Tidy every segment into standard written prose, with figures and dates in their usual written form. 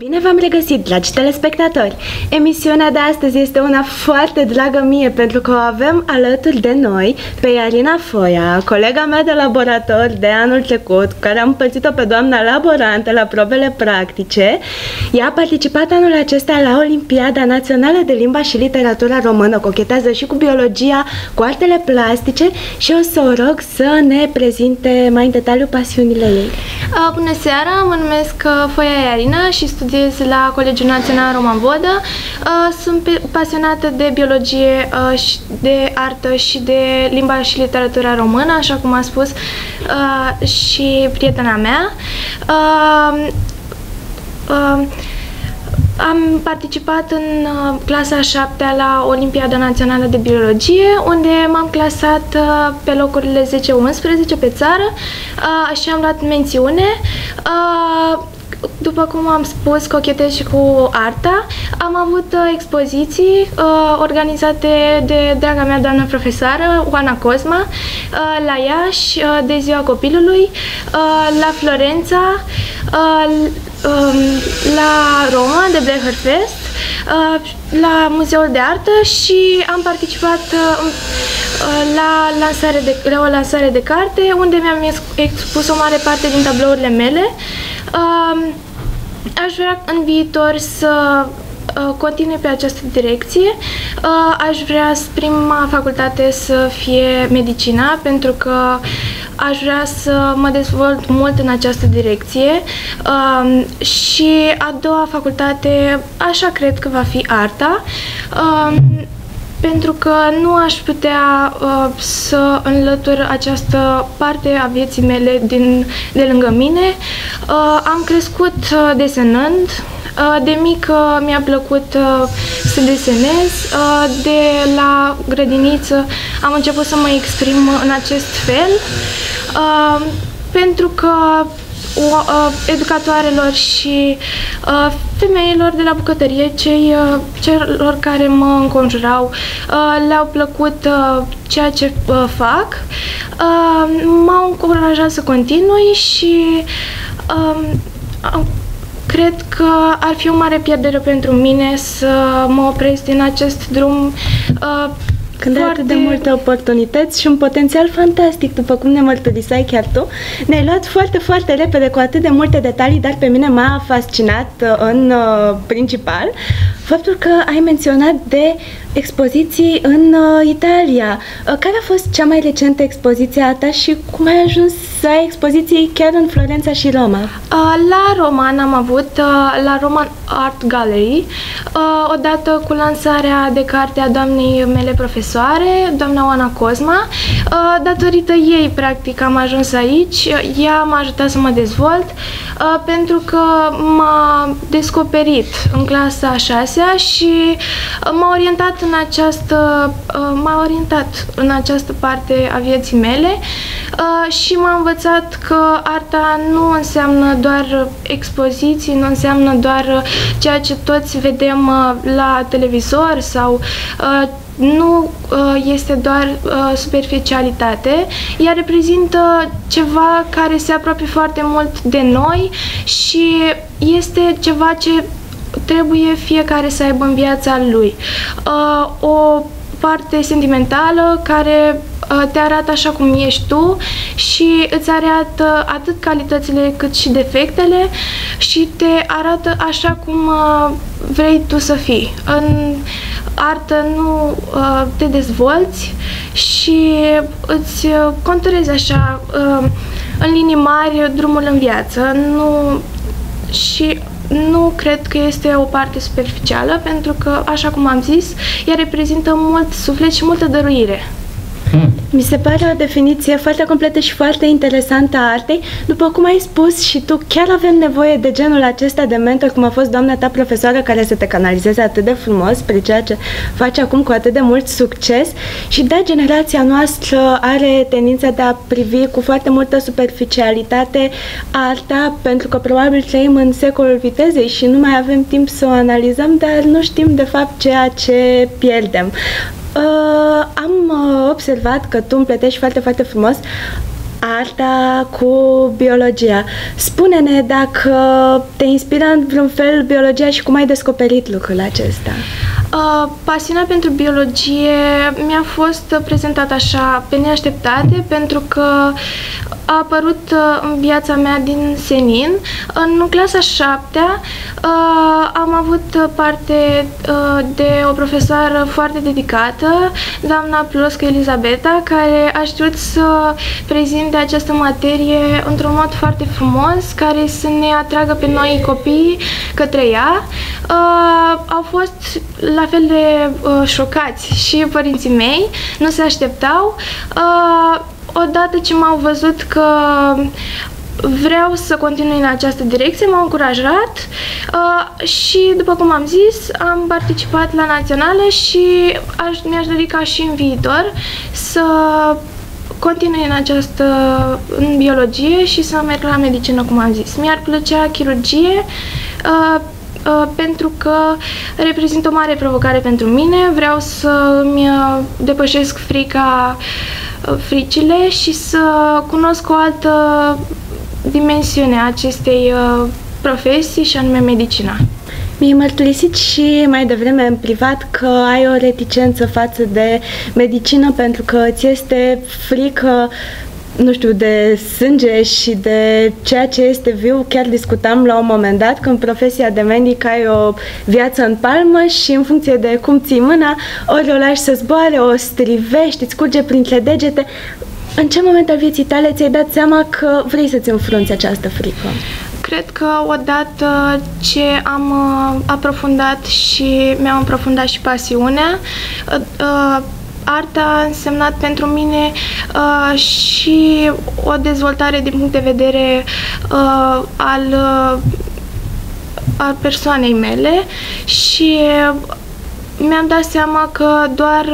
Bine v-am regăsit, dragi telespectatori! Emisiunea de astăzi este una foarte dragă mie, pentru că o avem alături de noi pe Iarina Foia, colega mea de laborator de anul trecut, cu care am împărțit-o pe doamna laborantă la provele practice. Ea a participat anul acesta la Olimpiada Națională de Limba și Literatura Română, cochetează și cu biologia, cu artele plastice și o să o rog să ne prezinte mai în detaliu pasiunile ei. Bună seara, mă numesc Foia Iarina și studiez la Colegiul Național Roman Vodă. Sunt pasionată de biologie, de artă și de limba și literatura română, așa cum a spus și prietena mea. Am participat în clasa 7-a la Olimpiada Națională de Biologie, unde m-am clasat pe locurile 10-11 pe țară și am luat mențiune. După cum am spus, cochetez și cu arta. Am avut expoziții organizate de draga mea doamnă profesoară, Oana Cosma, la Iași, de Ziua Copilului, la Florența, la Roma, de Blecherfest, la Muzeul de Artă și am participat la o lansare de carte, unde mi-am expus o mare parte din tablourile mele. Aș vrea în viitor să continui pe această direcție. Aș vrea prima facultate să fie medicina, pentru că aș vrea să mă dezvolt mult în această direcție, și a doua facultate, așa cred că va fi arta, pentru că nu aș putea să înlătur această parte a vieții mele de lângă mine. Am crescut desenând. De mică mi-a plăcut să desenez. De la grădiniță am început să mă exprim în acest fel, pentru că educatoarelor și femeilor de la bucătărie, celor care mă înconjurau, le-au plăcut ceea ce fac. M-au încurajat să continui și cred că ar fi o mare pierdere pentru mine să mă opresc din acest drum. Când ai atât de multe oportunități și un potențial fantastic, după cum ne mărturiseai chiar tu, ne-ai luat foarte, foarte repede cu atât de multe detalii, dar pe mine m-a fascinat în principal faptul că ai menționat de expoziții în Italia. Care a fost cea mai recentă expoziție a ta și cum ai ajuns să ai expoziții chiar în Florența și Roma? La Roman am avut, la Roman Art Gallery, odată cu lansarea de carte a doamnei mele profesoare, doamna Oana Cosma. Datorită ei, practic, am ajuns aici. Ea m-a ajutat să mă dezvolt, pentru că m-a descoperit în clasa a 6-a și m-a orientat în această parte a vieții mele, și m-a învățat că arta nu înseamnă doar expoziții, nu înseamnă doar ceea ce toți vedem la televizor sau nu este doar superficialitate. Ea reprezintă ceva care se apropie foarte mult de noi și este ceva ce trebuie fiecare să aibă în viața lui. O parte sentimentală care te arată așa cum ești tu și îți arată atât calitățile cât și defectele și te arată așa cum vrei tu să fii. În artă nu te dezvolți și îți conturezi așa în linii mari drumul în viață. Și nu cred că este o parte superficială, pentru că, așa cum am zis, ea reprezintă mult suflet și multă dăruire. Mi se pare o definiție foarte completă și foarte interesantă a artei. După cum ai spus și tu, chiar avem nevoie de genul acesta de mentor, cum a fost doamna ta profesoară, care să te canalizeze atât de frumos spre ceea ce faci acum cu atât de mult succes. Și da, generația noastră are tendința de a privi cu foarte multă superficialitate arta, pentru că probabil trăim în secolul vitezei și nu mai avem timp să o analizăm, dar nu știm de fapt ceea ce pierdem. Am observat că tu împletești foarte, foarte frumos. arta cu biologia. Spune-ne dacă te inspiră în vreun fel biologia și cum ai descoperit lucrul acesta. Pasiunea pentru biologie mi-a fost prezentată așa pe neașteptate, pentru că a apărut în viața mea din senin. În clasa 7-a am avut parte de o profesoară foarte dedicată, doamna Ploscă Elizabeta, care a știut să prezinte această materie într-un mod foarte frumos, care să ne atragă pe noi copii către ea. Au fost la fel de șocați și părinții mei, nu se așteptau. Odată ce m-au văzut că vreau să continui în această direcție, m-au încurajat și, după cum am zis, am participat la naționale și mi-aș dori ca și în viitor să continui în biologie și să merg la medicină, cum am zis. Mi-ar plăcea chirurgie, pentru că reprezintă o mare provocare pentru mine. Vreau să-mi depășesc fricile și să cunosc o altă dimensiune a acestei profesii, și anume medicina. Mi-ai mărturisit și mai devreme în privat că ai o reticență față de medicină pentru că ți este frică, nu știu, de sânge și de ceea ce este viu. Chiar discutam la un moment dat că în profesia de medic ai o viață în palmă și în funcție de cum ții mâna, ori o lași să zboare, o strivești, îți curge printre degete. În ce moment al vieții tale ți-ai dat seama că vrei să-ți înfrunți această frică? Cred că odată ce am aprofundat și mi-am aprofundat și pasiunea, arta a însemnat pentru mine și o dezvoltare din punct de vedere al persoanei mele și mi-am dat seama că doar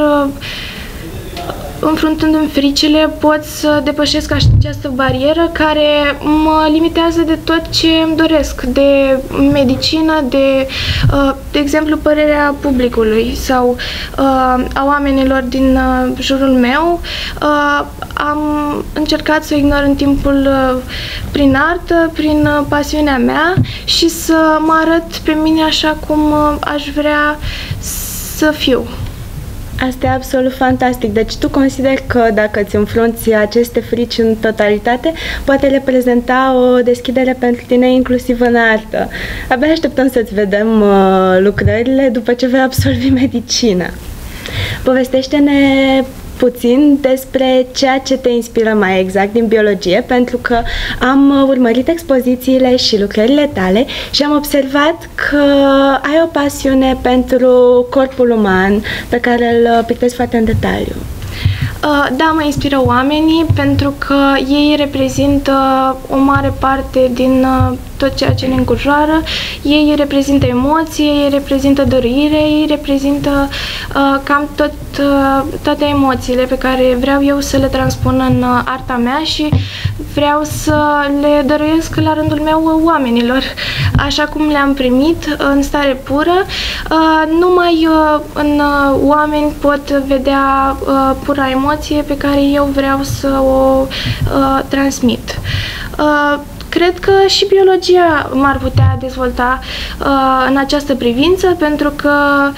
înfruntându-mi fricile pot să depășesc această barieră care mă limitează de tot ce îmi doresc, de medicină, de exemplu, părerea publicului sau a oamenilor din jurul meu. Am încercat să o ignor în timpul prin artă, prin pasiunea mea și să mă arăt pe mine așa cum aș vrea să fiu. Asta e absolut fantastic. Deci tu consideri că dacă îți înfrunți aceste frici în totalitate, poate reprezenta o deschidere pentru tine inclusiv în artă. Abia așteptăm să-ți vedem lucrările după ce vei absolvi medicina. Povestește-ne puțin despre ceea ce te inspiră mai exact din biologie, pentru că am urmărit expozițiile și lucrările tale și am observat că ai o pasiune pentru corpul uman pe care îl pictezi foarte în detaliu. Da, mă inspiră oamenii pentru că ei reprezintă o mare parte din tot ceea ce ne înconjoară. Ei reprezintă emoții, ei reprezintă dăruire, ei reprezintă cam toate emoțiile pe care vreau eu să le transpun în arta mea și vreau să le dăruiesc la rândul meu oamenilor, așa cum le-am primit în stare pură. Numai în oameni pot vedea pura emoție pe care eu vreau să o transmit. Cred că și biologia m-ar putea dezvolta în această privință, pentru că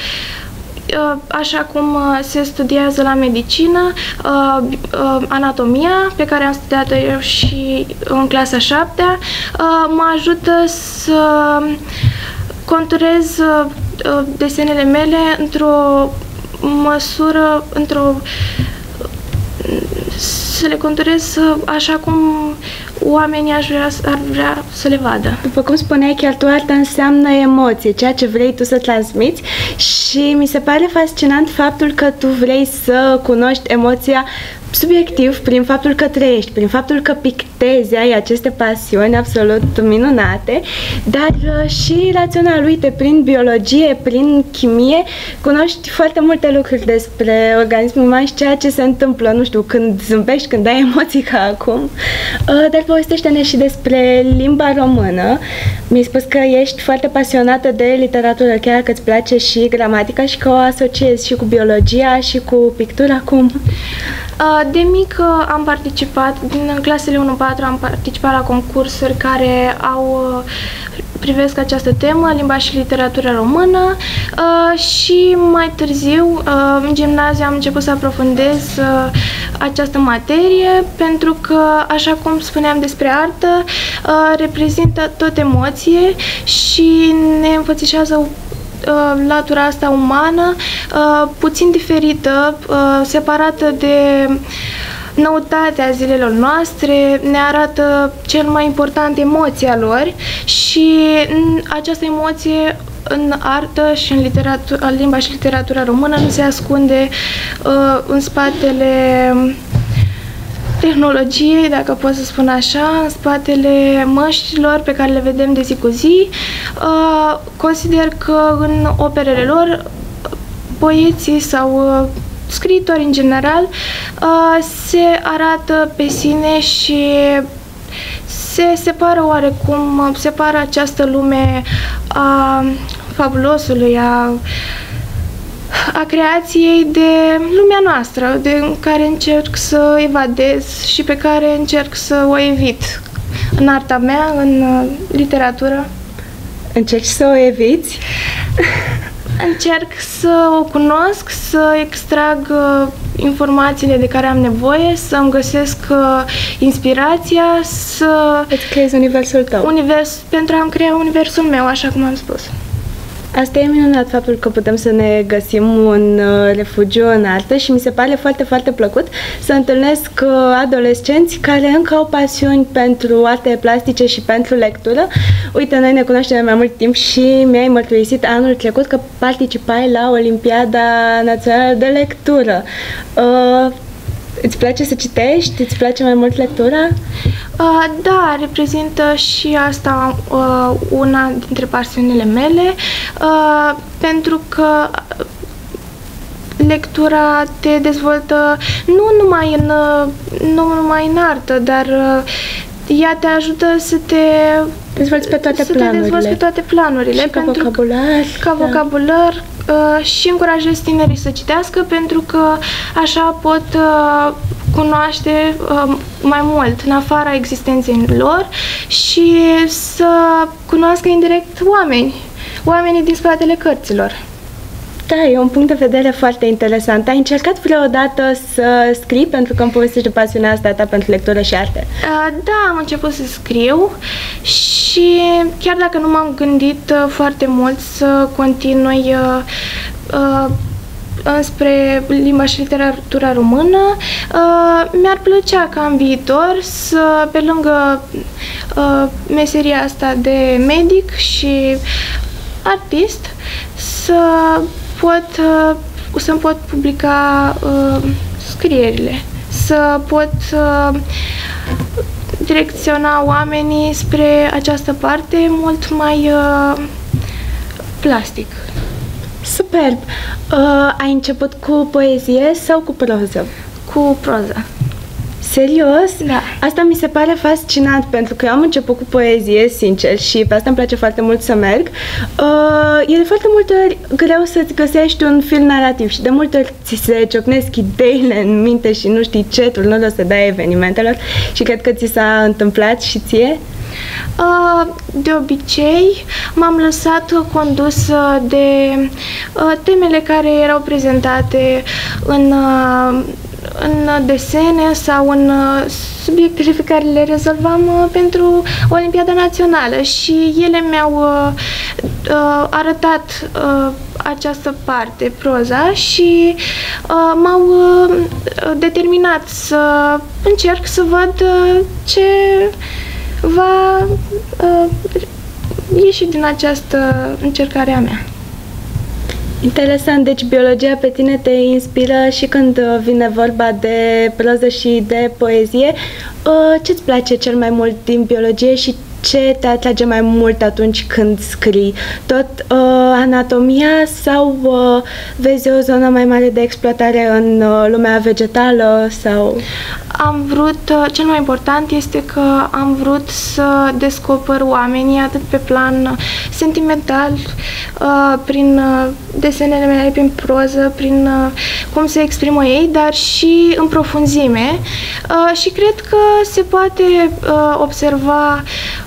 așa cum se studiază la medicină, anatomia, pe care am studiat-o eu și în clasa 7-a, mă ajută să conturez desenele mele într-o măsură, să le conturez așa cum oamenii ar vrea să le vadă. După cum spuneai, chiar tu, arta înseamnă emoție, ceea ce vrei tu să transmiți, și mi se pare fascinant faptul că tu vrei să cunoști emoția subiectiv, prin faptul că trăiești, prin faptul că pictezi, ai aceste pasiuni absolut minunate, dar și rațional. Uite, prin biologie, prin chimie, cunoști foarte multe lucruri despre organismul uman și ceea ce se întâmplă, nu știu, când zâmbești, când ai emoții ca acum. Dar povestește-ne și despre limba română. Mi-ai spus că ești foarte pasionată de literatură, chiar că îți place și gramatica și că o asociezi și cu biologia și cu pictura. Cum? De mică am participat, din clasele 1-4 am participat la concursuri care privesc această temă, limba și literatura română, și mai târziu, în gimnaziu, am început să aprofundez această materie, pentru că, așa cum spuneam despre artă, reprezintă tot emoție și ne înfățișează latura asta umană, puțin diferită, separată de noutatea zilelor noastre, ne arată cel mai important emoția lor și această emoție în artă și în limba și literatura română nu se ascunde în spatele tehnologiei, dacă pot să spun așa, în spatele măștilor pe care le vedem de zi cu zi. Consider că în operele lor, poeții sau scriitori în general se arată pe sine și se separă oarecum, separă această lume a fabulosului, a creației de lumea noastră, în care încerc să evadez și pe care încerc să o evit în arta mea, în literatură. Încerci să o eviți? Încerc să o cunosc, să extrag informațiile de care am nevoie, să îmi găsesc inspirația, să îți creezi universul tău. Pentru a-mi crea universul meu, așa cum am spus. Asta e minunat, faptul că putem să ne găsim un refugiu în artă și mi se pare foarte, foarte plăcut să întâlnesc adolescenți care încă au pasiuni pentru arte plastice și pentru lectură. Uite, noi ne cunoaștem de mai mult timp și mi-ai mărturisit anul trecut că participai la Olimpiada Națională de Lectură. Îți place să citești? Îți place mai mult lectura? Da, reprezintă și asta una dintre pasiunile mele, pentru că lectura te dezvoltă nu numai în artă, dar ea te ajută să te dezvolți pe toate planurile. Și ca vocabular. Și încurajez tinerii să citească, pentru că așa pot cunoaște mai mult în afara existenței lor și să cunoască indirect oamenii din spatele cărților. Da, e un punct de vedere foarte interesant. Ai încercat vreodată să scrii, pentru că îmi povestești de pasiunea asta ta pentru lectură și arte? Da, am început să scriu și chiar dacă nu m-am gândit foarte mult să continui înspre limba și literatura română, mi-ar plăcea ca în viitor să, pe lângă meseria asta de medic și artist, să-mi pot publica scrierile, să pot direcționa oamenii spre această parte mult mai plastic. Superb! Ai început cu poezie sau cu proză? Cu proză. Serios? Da. Asta mi se pare fascinant, pentru că eu am început cu poezie, sincer, și pe asta îmi place foarte mult să merg. E de foarte multe ori greu să-ți găsești un fil narrativ și de multe ori ți se ciocnesc ideile în minte și nu știi ce turnul o să dai evenimentelor, și cred că ți s-a întâmplat și ție? De obicei m-am lăsat condusă de temele care erau prezentate în desene sau în subiectele pe care le rezolvam pentru Olimpiada Națională, și ele mi-au arătat această parte, proza, și m-au determinat să încerc să văd ce va ieși din această încercare a mea. Interesant, deci biologia pe tine te inspiră și când vine vorba de proză și de poezie. Ce-ți place cel mai mult din biologie și ce te atrage mai mult atunci când scrii? Tot anatomia sau vezi o zonă mai mare de exploatare în lumea vegetală? Sau... cel mai important este că am vrut să descoper oamenii atât pe plan sentimental, prin desenele mele, prin proză, prin cum se exprimă ei, dar și în profunzime. Și cred că se poate observa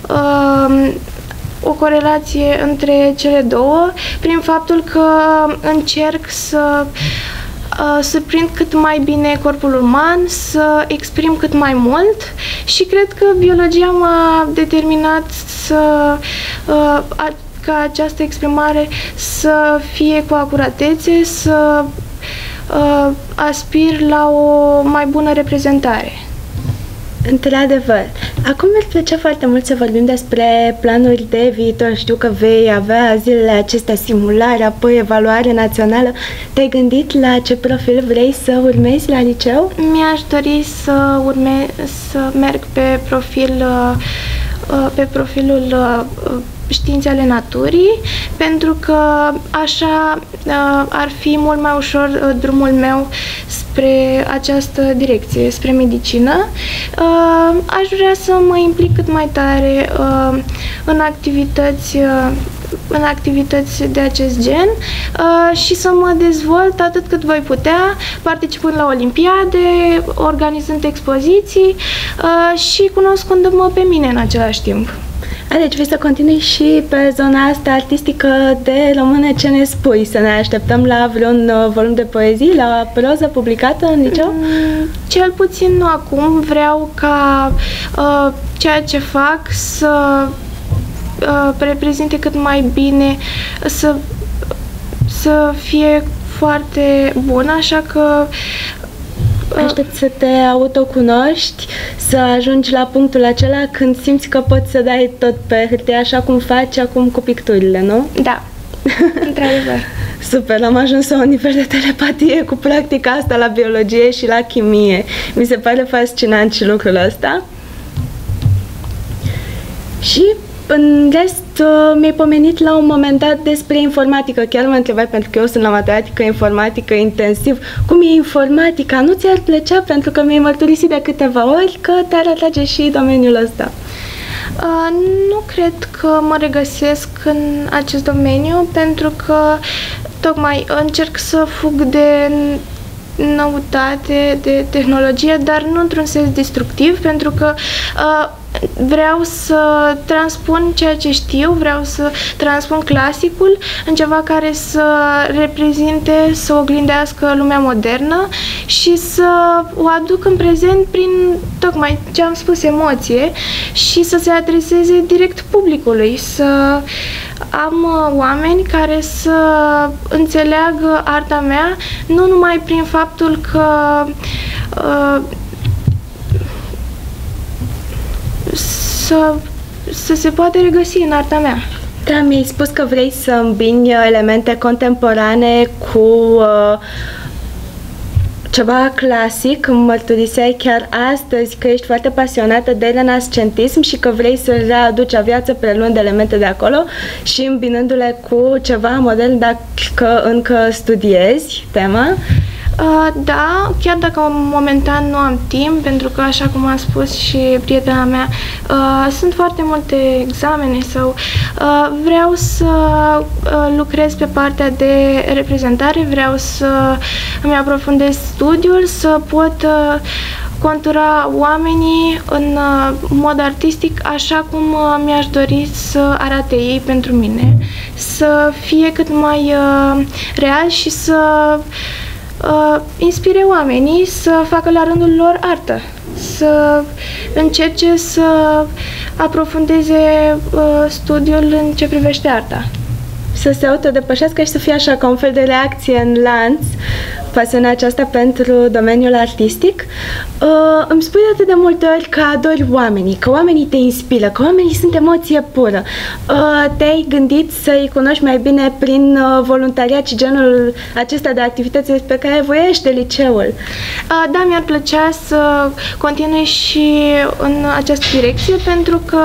o corelație între cele două prin faptul că încerc să surprind cât mai bine corpul uman, să exprim cât mai mult și cred că biologia m-a determinat ca această exprimare să fie cu acuratețe, să aspir la o mai bună reprezentare. Într-adevăr. Acum mi-ar plăcea foarte mult să vorbim despre planuri de viitor. Știu că vei avea zilele acestea simulare, apoi evaluare națională. Te-ai gândit la ce profil vrei să urmezi la liceu? Mi-aș dori să merg pe profilul științe ale naturii, pentru că așa ar fi mult mai ușor drumul meu spre această direcție, spre medicină. Aș vrea să mă implic cât mai tare în activități de acest gen și să mă dezvolt atât cât voi putea, participând la olimpiade, organizând expoziții și cunoscându-mă pe mine în același timp. Deci vrei să continui și pe zona asta artistică de română, ce ne spui? Să ne așteptăm la vreun volum de poezii, la proză publicată în liceu? Cel puțin nu acum. Vreau ca ceea ce fac să reprezinte cât mai bine, să fie foarte bun, așa că aștept să te autocunoști, să ajungi la punctul acela când simți că poți să dai tot pe hârtie, așa cum faci acum cu picturile, nu? Da, într-adevăr. Super, am ajuns la un nivel de telepatie cu practica asta la biologie și la chimie. Mi se pare fascinant și lucrul ăsta. Și în rest, mi-ai pomenit la un moment dat despre informatică. Chiar mă întrebai, pentru că eu sunt la matematică, informatică intensiv. Cum e informatica? Nu ți-ar plăcea? Pentru că mi-ai mărturisit de câteva ori că te-ar atrage și domeniul ăsta. Nu cred că mă regăsesc în acest domeniu, pentru că tocmai încerc să fug de noutate, de tehnologie, dar nu într-un sens destructiv, pentru că vreau să transpun ceea ce știu, vreau să transpun clasicul în ceva care să reprezinte, să oglindească lumea modernă și să o aduc în prezent prin, tocmai ce am spus, emoție, și să se adreseze direct publicului, să am oameni care să înțeleagă arta mea, nu numai prin faptul că să se poate regăsi în arta mea. Da, mi-ai spus că vrei să îmbini elemente contemporane cu ceva clasic. Îmi mărturiseai chiar astăzi că ești foarte pasionată de renascentism și că vrei să readuci la viață preluând elemente de acolo și îmbinându-le cu ceva modern, dacă încă studiezi tema. Da, chiar dacă momentan nu am timp, pentru că, așa cum a spus și prietena mea, sunt foarte multe examene sau vreau să lucrez pe partea de reprezentare, vreau să îmi aprofundez studiul, să pot contura oamenii în mod artistic așa cum mi-aș dori să arate ei pentru mine, să fie cât mai real și să inspire oamenii să facă la rândul lor artă, să încerce să aprofundeze studiul în ce privește arta. Să se autodepășească și să fie așa ca un fel de reacție în lanț, pasiunea aceasta pentru domeniul artistic. Îmi spui de atât de multe ori că adori oamenii, că oamenii te inspiră, că oamenii sunt emoție pură. Te-ai gândit să-i cunoști mai bine prin voluntariat și genul acesta de activități pe care voiește liceul? Da, mi-ar plăcea să continui și în această direcție, pentru că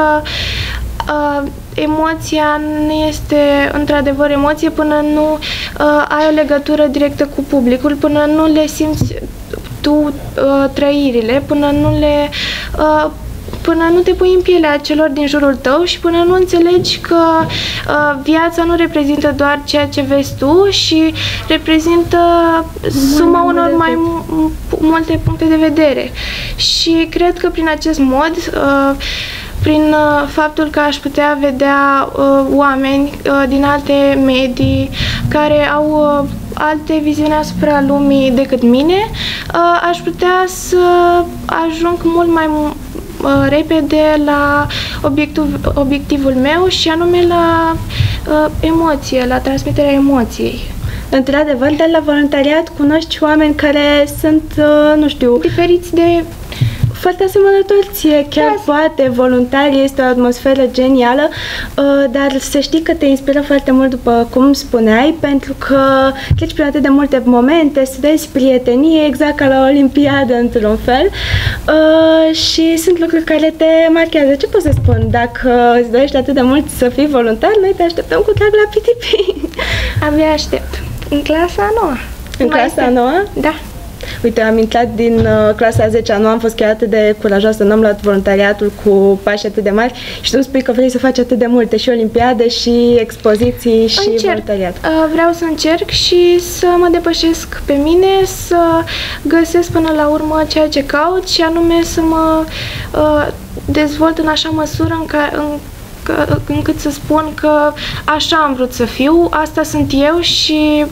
emoția nu este într-adevăr emoție până nu ai o legătură directă cu publicul, până nu le simți tu trăirile, până nu le până nu te pui în pielea celor din jurul tău și până nu înțelegi că viața nu reprezintă doar ceea ce vezi tu și reprezintă suma unor mai multe puncte de vedere. Și cred că prin acest mod, prin faptul că aș putea vedea oameni din alte medii care au alte viziuni asupra lumii decât mine, aș putea să ajung mult mai repede la obiectivul meu și anume la emoție, la transmiterea emoției. Într-adevăr, de la voluntariat cunoști oameni care sunt, nu știu, diferiți de... foarte asemănători ție, chiar poate, voluntari, este o atmosferă genială, dar să știi că te inspiră foarte mult, după cum spuneai, pentru că treci prin atât de multe momente, studiezi prietenie, exact ca la Olimpiadă, într-un fel, și sunt lucruri care te marchează. Ce pot să spun? Dacă îți dorești atât de mult să fii voluntar, noi te așteptăm cu drag la PTP. Abia aștept. În clasa a 9. În clasa a 9? Da. Uite, am intrat din clasa a 10-a, nu am fost chiar atât de curajoasă, nu am luat voluntariatul cu pași atât de mari și tu îmi spui că vrei să faci atât de multe, și olimpiade, și expoziții, și voluntariat. Vreau să încerc și să mă depășesc pe mine, să găsesc până la urmă ceea ce caut și anume să mă dezvolt în așa măsură încât să spun că așa am vrut să fiu, asta sunt eu și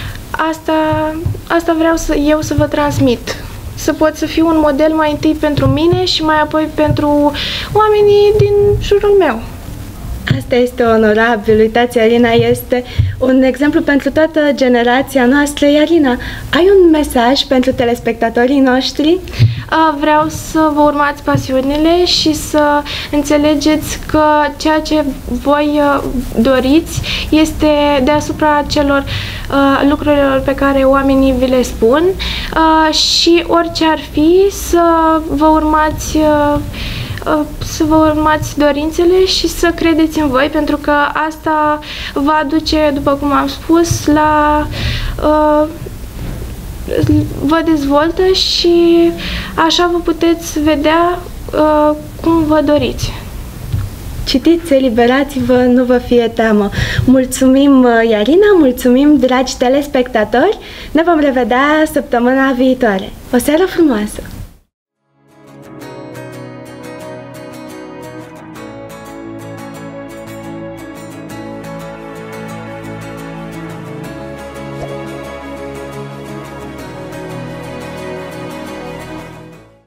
asta vreau eu să vă transmit. Să pot să fiu un model mai întâi pentru mine și mai apoi pentru oamenii din jurul meu. Asta este onorabil. Uitați, Alina este un exemplu pentru toată generația noastră. Alina, ai un mesaj pentru telespectatorii noștri? Vreau să vă urmați pasiunile și să înțelegeți că ceea ce voi doriți este deasupra celor lucrurilor pe care oamenii vi le spun și orice ar fi, să vă urmați dorințele și să credeți în voi, pentru că asta va aduce, după cum am spus, vă dezvoltă și așa vă puteți vedea cum vă doriți. Citiți, eliberați-vă, nu vă fie teamă. Mulțumim, Iarina, mulțumim, dragi telespectatori. Ne vom revedea săptămâna viitoare. O seară frumoasă!